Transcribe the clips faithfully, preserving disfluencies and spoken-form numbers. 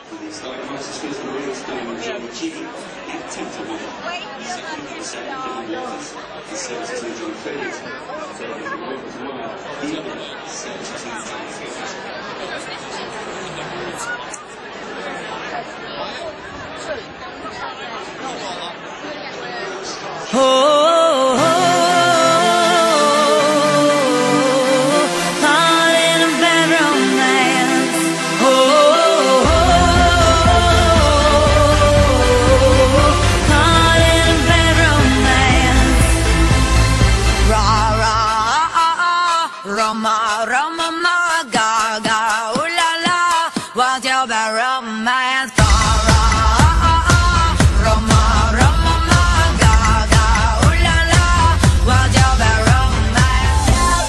It's like nice skills and lyrics doing with Johnny G. The attempt to win. sixty percent of the waters and seventy-two John Phillips. So if the world was one, the other seventy-two John Phillips. Oh. Roma, Roma, ma, ga, ga, ooh la la, what's your bad romance? Ga, ra, ah, ah, Roma, Roma, ma, ga, ga, ooh la la, what's your bad romance?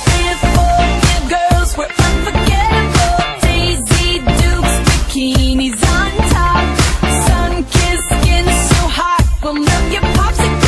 California girls were unforgettable, Daisy Dukes, bikinis on top, sun-kissed skin so hot, will melt your popsicle.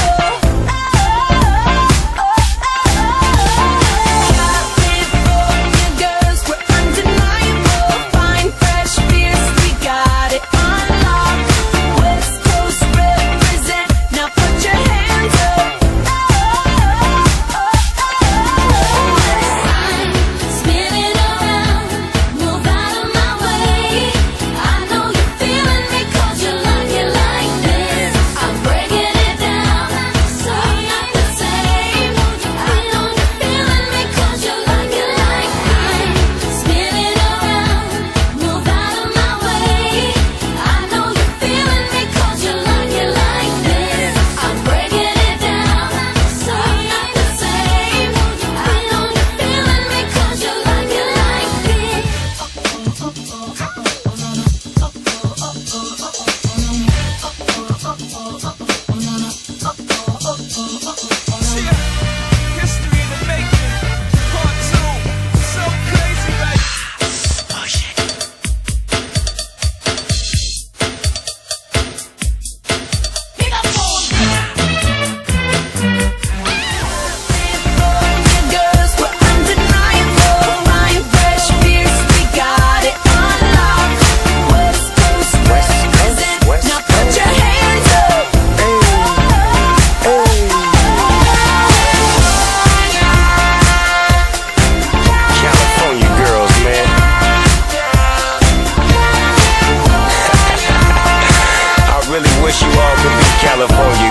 Wish you all could be California